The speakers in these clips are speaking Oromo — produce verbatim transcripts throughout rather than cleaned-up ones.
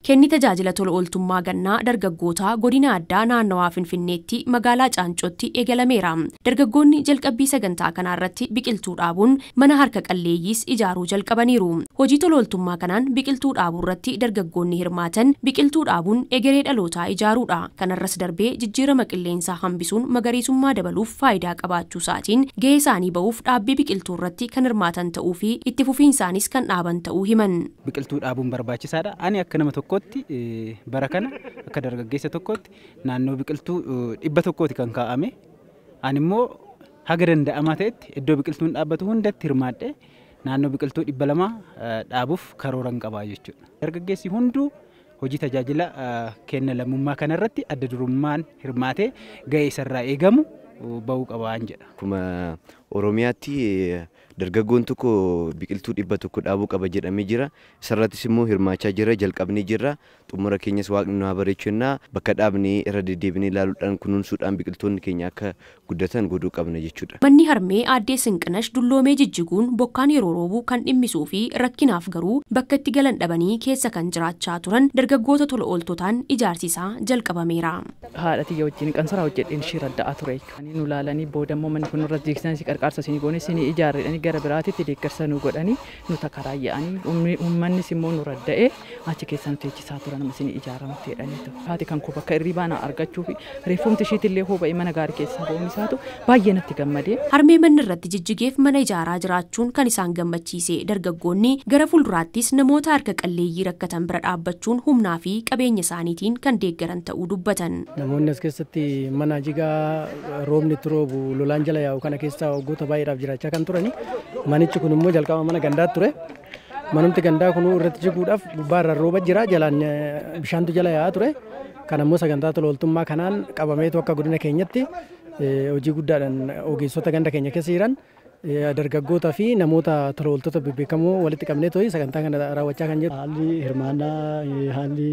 Kenni tajaajila tola ooltummaa gannaa dargaggoota godina addaa naannawaa Finfinneetti magaalaa Caancootti eegalameera. Dargaggoonni jalqabbii sagantaa kanarratti biqiltuu dhaabuun mana harka qalleeyyiis ijaaruu jalqabaniiru. Hojii tola ooltummaa kanaan biqiltuu dhaabuu irratti dargaggoonni hirmaatan biqiltuu dhaabuun egeree dhalootaa ijaaruudha. Kanarras darbee jijjiirama qilleensaa hambisuun magariisummaa dabaluuf faayidaa qabaachuu isaatiin gahee isaanii ba'uuf dhaabbii biqiltuu irratti kan hirmaatan ta'uu fi itti fufiinsaanis kan dhaaban ta'uu himan. Biqiltuu dhaabuun barbaachisaadha. Ani akka nama tokko bara kana akka dargaggeessa tokkotti naannoo biqiltuu dhibba tokkooti kan kaa'ame. Ani immoo haga danda'amaa ta'etti iddoo biqiltuun dhaabbatu hundatti hirmaadhee naannoo biqiltuu dhibba lama dhaabuuf karooran qabaa jechuudha. Dargaggeessi hunduu hojii tajaajila kenna lammummaa kanarratti adda durummaan hirmaatee gahee isarraa eegamu ba'uu qabaan jedha. Akkuma Oromiyaatti dargaggoon tokko biqiltuu dhibba tokko dhaabuu qaba jedhamee jira. Isarrattis immoo hirmaachaa jira, jalqabnee jira. Xumura keenyas waaqni nu haa bareechannaa bakka dhaabnee irra deddeebinee ilaaluudhaan kunuunsuudhaan biqiltoonni keenya akka guddatan godhuu qabna jechuudha. Manni harmee aaddee Sinqinash dulloomee jijjiguun bokkaan yeroo roobu kan dhimmisuu fi rakkinaaf garuu bakka itti galan dhabanii keessa kan jiraachaa turan dargaggoota tola ooltotaan ijaarsisaa jalqabameera. Haadha tiyya wajjin qansaraa hojjedheen ishee radda'aa ture. Kan nu laalanii boodammoo manni kun irratti deeksisan si qarqaarsa isin goone isin ijaarredhanii gara biraatitti deeggarsa nu godhanii nu takkaraa yaa'anii uummannis immoo nu radda'ee achi keessa nu teechisaa turan nama isin ijaaramte jedhaniitu. Haati kan koo bakka irrii baana argachuu fi reeffumti ishiitillee hooba'ee mana gaarii keessaa ba'uunisaatu baay'ee natti gammadee. Harmee manni irratti jijjigeef mana ijaaraa jiraachuun kan isaan gammachiise dargaggoonni gara fuulduraattis namoota harka qalleeyyii rakkatan bira dhaabbachuun humnaa fi qabeenya isaaniitiin kan deeggaran ta'uu dubbatan. Namoonni as keessatti mana jigaa roobni itti roobu lolaan jala yaa'u kana keessaa waggoota baay'eedhaaf jiraachaa kan turani. Manichi kun immoo jalqaba mana gandaa ture. Manumti gandaa kun irratti jiguudhaaf gubbaarra rooba jira jalaan bishaantu jala yaa'aa ture. Kan ammoo sagantaa tola ooltummaa kanaan qabameetu akka godina keenyatti hojii guddaadhaan ogeessota ganda keenya keessa jiran dargaggoota fi namoota tola ooltota bebbeekamoo walitti qabnee to'ii sagantaa kana raawwachaa kan jiru. Haalli hirmaannaa haalli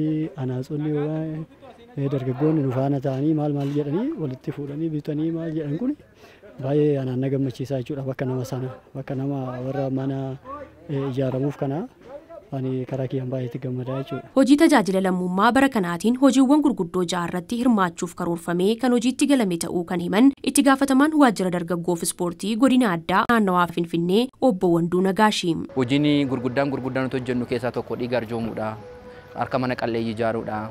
anaasonni dargaggoonni nu faana ta'anii maal maal jedhanii walitti fuudhanii bitanii maal jedhan kun baay'ee anaan na gammachiisaa jechuudha. Bakka nama sana bakka nama warra mana ijaaramuuf kana ani karaa kiyyaan baay'eetti gammadaa jechuudha. Hojii tajaajila lammummaa bara kanaatiin hojiiwwan gurguddoo ja'a irratti hirmaachuuf karoorfamee kan hojiitti galame ta'uu kan himan itti gaafatamaan waajjira dargaggoof ispoortii godina addaa naannawaa Finfinnee obbo Wanduu Nagaashi. Hojiin gurguddaan gurguddaan nuti hojjennu keessaa tokko dhiiga arjoomuudha. Harka mana qalleeyyii ijaaruudha.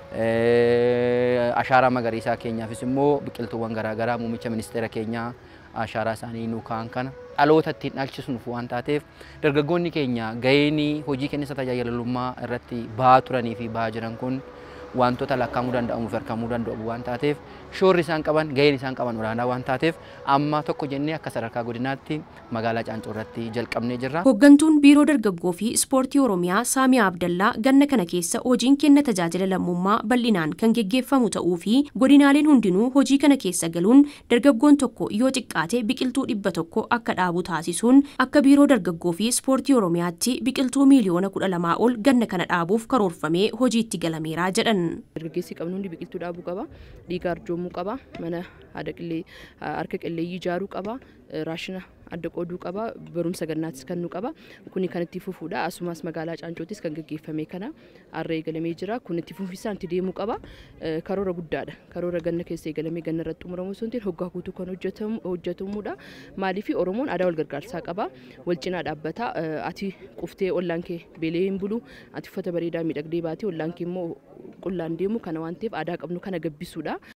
Ashaaraa magariisaa keenyaafis immoo biqiltuuwwan garaagaraa muummicha ministeera keenyaa ashaaraa isaanii nu kaa'an kana dhaloota ittiin dhalchisuuf waan taateef dargaggoonni keenya gaheen hojii kennisa tajaajilummaa irratti bahaa turanii fi bahaa jiran kun wantoota lakkaa'amuu danda'amuuf harkamuu danda'u waan taateef shoorri isaan qaban gaheen isaan qaban olaanaa waan taateef amma tokko jennee akka sadarkaa godinaatti magaalaa Caancoo irratti jalqabnee jirra. Hooggantuun biiroo dargaggoo fi ispoortii Oromiyaa Saamiyaa Abdallaa ganna kana keessa hojiin kenna tajaajila lammummaa bal'inaan kan geggeeffamu ta'uu fi godinaaleen hundinuu hojii kana keessa galuun dargaggoon tokko yoo xiqqaate biqiltuu dhibba tokko akka dhaabu taasisuun akka biiroo dargaggoo fi ispoortii Oromiyaatti biqiltuu miiliyoona kudha lamaa ol ganna kana dhaabuuf karoorfamee hojiitti galameera jedhan. Dargaggeessi qabnu hundi biqiltuu dhaabuu qaba. Dhiiga arjoomuu qaba. Mana haadha qillee harka qalleeyyii ijaaruu qaba. Raashina adda qooduu qaba. Barumsa gannaatis kennuu qaba. Kuni kan itti fufuudha. Asumas magaalaa Caancootis kan gaggeeffame kana har'a eegalamee jira. Kun itti fufisaan itti deemuu qaba. Karoora guddaadha. Karoora ganna keessa eegalamee ganna irratti xumuramu sun hoggaa guutuu kan hojjetamuudha. Maaliif Oromoon aadaa wal gargaarsaa qaba. Wal cinaa dhaabbata. Ati quftee ollaan kee beelee hin bulu. Ati uffata bareedaa miidhagdee baatee ollaan kee immoo qullaan deemu kana waan ta'eef aadaa qabnu kana gabbisuudha.